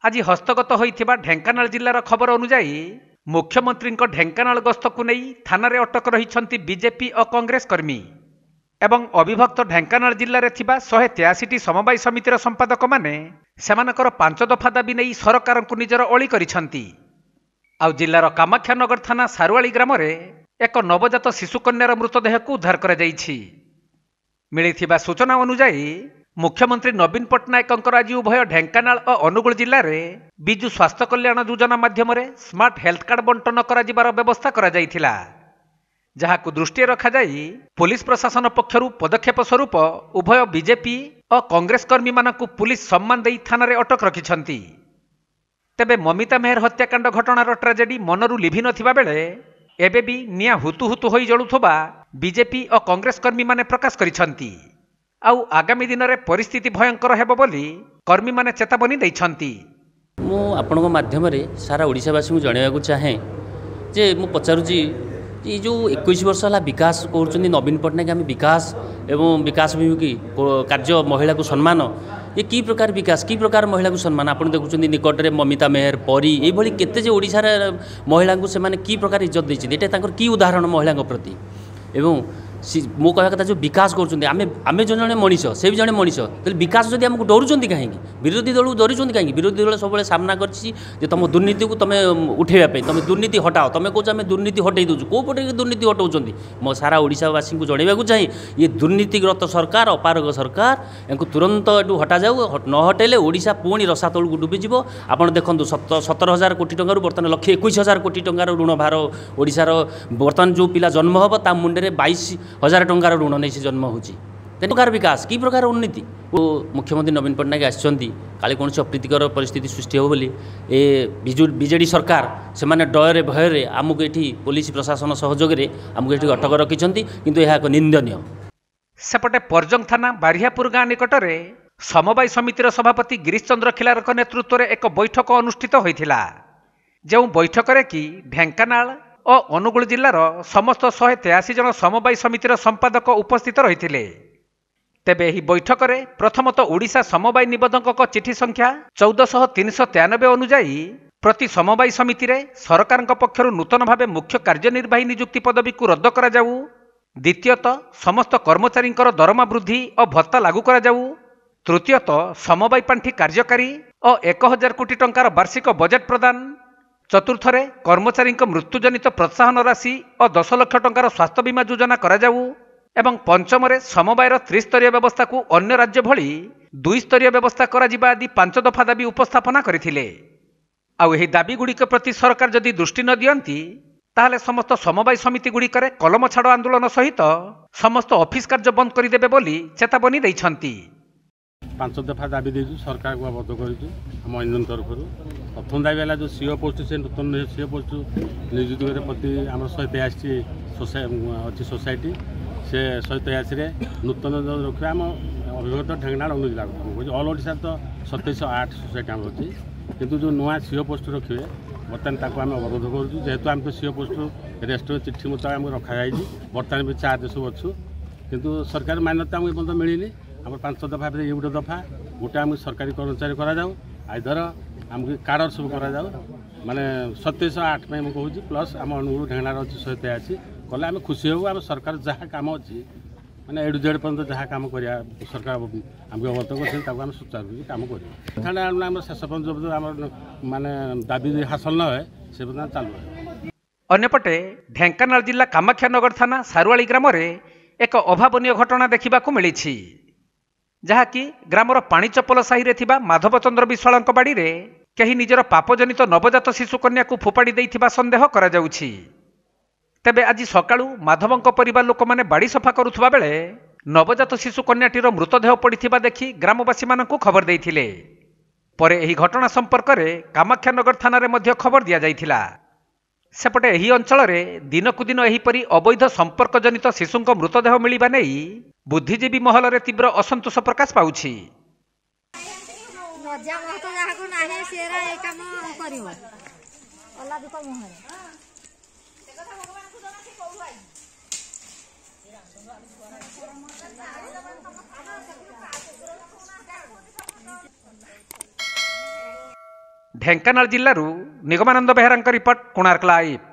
आज हस्तगत होइथिबा ढेंकानाल जिल्लार खबर अनुसार मुख्यमंत्री ढेंकानाल गस्त को नहीं थाना रे अटक रही बीजेपी और कांग्रेस कर्मी एवं अविभक्त ढेंकानाल जिल्ला रे थिबा 183टी समवाय समितिर संपादक माने सेमानकर 5 दफा दाबी नहीं सरकार को निजर अली करिसंती। आउ जिल्लार कामाख्यानगर थाना सारुआली ग्राम रे एक नवजात शिशु कन्यार मृतदेह को उद्धार करा जाइछि। मिलिथिबा सूचना अनुसार मुख्यमंत्री नवीन पट्टनायक आज उभय ढेंकानाल और अनुगुल जिले में विजु स्वास्थ्य कल्याण योजना माध्यम स्मार्ट हेल्थ कार्ड बंटन कर व्यवस्था करा जाइथिला, जहाकु दृष्टि रखा जाई पुलिस प्रशासन पक्षरु पदक्षेप स्वरूप उभय बीजेपी और कांग्रेस कर्मी मानकु पुलिस सम्मान देई थाना रे अटक रखिछंती। तेबे ममिता मेहर हत्याकांड घटनार ट्राजेडी मनरु लिभि नथिबा बेले एबे भी निया हुतु हुतु होई जळुथबा बीजेपी और कांग्रेस कर्मी माने प्रकाश करिछंती। आउ आगामी दिन में परिस्थिति भयंकर हेबो बोली कर्मी माने चेतावनी दैछंती। मु आपनको माध्यम रे सारा ओडिशावासी को जणाइବାକୁ चाहे जे मु पचारुची ये जो 21 वर्ष है विकास कर नवीन पट्टनायक आम विकास एवं विकासभिमुखी कार्य महिला को सम्मान ये की प्रकार विकास की प्रकार महिला को सम्मान आप देखुं निकट में ममिता मेहर परी ये केते ओडिशा महिला को से की प्रकार इज्जत देते की उदाहरण महिला प्रति एवं मो कह कथा जो विकास करें जड़े मनीष से भी जड़े मनीष तो विकास जब आमको डरुंच कहीं विरोधी दल डरुंच कहीं विरोधी दल सब सामना कर तुम दुर्नीति को तुम उठेवाई तुम दुर्नीति हटाओ तुम कौच आम दुर्नीति हटई दूँ कौ पटे दुर्नीति हटाऊँ मो सारा ओडिशावासी को जनवाक चाहिए ये दुर्नीतिग्रस्त सरकार अपारग सरकार या तुरंत यू हटा जाऊ न हटेले ओडिशा पुणी रसा तल को डुबिज। आप देखो 17,000 कोटी टकर बर्तमान 1,21,000 कोटी टकर ऋण भार ओडिशार बर्तमान जो पिला जन्म हम ता मुंडे 22,000 टंकार ऋण नहीं से जन्म होची प्रकार विकास की प्रकार उन्नति वो मुख्यमंत्री नवीन पट्टनायक आसछंती काले कौन अप्रीतिकर परिस्थिति सृष्टि हो बोली ए बीजेडी सरकार से माने डर भय आमको ये पुलिस प्रशासन सहयोग में आमको ये अटक रखिंट किंतु यह एक निंदनीय। सेपटे परजंग थाना बारियापुर गाँ निकट में समवाय समितिर सभापति गिरीश चंद्र खिलार नेतृत्व में एक बैठक अनुष्ठित होता, जो बैठक में कि ढेंकानाल और अनुगुल जिलार समस्त 183 जन समवाय समितिर संपादक उपस्थित रही। तेबे ही बैठक में प्रथमतः ओडिशा समवाय निबंधक चिठी संख्या 14,393 अनुजाई प्रति समवाय समिति रे सरकार पक्षर नूतन भाव मुख्य कार्यनिर्वाही नियुक्ति पदवी को रद्द करा जाऊ। द्वितीयतः समस्त कर्मचारी दरमा वृद्धि और भत्ता लागू करा जाऊ। तृतीयतः समवाय पांठी कार्यकारी और 1,000 कोटी टंकार वार्षिक बजेट प्रदान। चतुर्थरे कर्मचारी मृत्युजनित प्रोत्साहन राशि और 10 लाख टंकार स्वास्थ्य बीमा योजना करा जाऊ। एवं पंचमरे समवायर त्रिस्तरीय व्यवस्था को अन्य राज्य भली 2 स्तरीय व्यवस्था करा जिबा आदि 5 दफा दाबी उपस्थापना करथिले। आउ एही दाबी गुड़िक प्रति सरकार जदि दृष्टि न दियंती ताहले समस्त समवाय समिति गुड़िकरे कलम छाड़ आंदोलन सहित समस्त ऑफिस कार्य बंद करदेवे बोली चेतावनी दैछंती। 5 दफा दाबी देछु सरकार को अवगत करूँ आम इंजन तरफ प्रथम दाबी है जो सीओ पोस्ट से नूतन सीओ पोस्ट नियुक्त प्रति आम 183 अच्छी सोसाइटी से 183 नूतन रखा आम अभिभूत ढेंकानाल अनुगुल जिला ऑल ओडिशा तो 2708 सोसाइटी आम अच्छी किंतु जो नुआ सीओ पोस्ट रखिए बर्तमान आम अवरोध करूँ जेहेतु आम तो सीओ पोस्ट रेस्ट चिठी मुताबिक आमको रखा जाए बर्तमान भी चार्ज सब अच्छु किंतु सरकार मान्यता आमको एपर्तन मिलनी आम 5 दफा ये गोटे दफा गोटे आम सरकारी कर्मचारी कराऊ आइधर आमको कार्ड सब कराऊ माने 2708 में कहूँ प्लस आम अनुगुल ढेंकानाल अच्छी 183 कले आम खुशी हूँ आम सरकार जहाँ कम अच्छी मैंने ए टू जेड पर्यटन जहाँ कम कर सरकार आमको अवगत कर सुचारू कम कर शेष पर्यटन आम माने दाबी हासिल न हुए से पर्यटन चालू। अन्यपटे ढेंकानाल जिला कामाख्यानगर थाना सारुआली ग्राम में एक अभावनीय घटना देखा मिली, जहाँकि ग्रामर पानी चपल साहि थिबा माधव चंद्र विश्वाल बाड़ी रे कहीं निजर पापजनित नवजात शिशु कन्या को फोपाड़ी देइथिबा संदेह करा जाउछि। तेबे आज सकाळू माधवंक परिवार लोक माने बाड़ी सफा करुथबा बेले नवजात शिशु कन्याटीर मृतदेह पड़िथिबा देखि ग्रामवासी मानकु खबर देइथिले। परे एही घटना संपर्क में कामाख्यानगर थाना रे मध्य खबर दिया जाइथिला। सेपटे एही अंचल में दिनकु दिन एहीपरि अवैध संपर्क जनित शिशुंक मृतदेह मिलिबा नै बुद्धिजीवी महल रे तीव्र असंतोष प्रकाश पाउछि। ଢେଙ୍କାନାଳ ଜିଲ୍ଲାରୁ ନିଗମାନନ୍ଦ ବେହେରାଙ୍କ ରିପୋର୍ଟ, କୋଣାର୍କ ଲାଇଭ୍।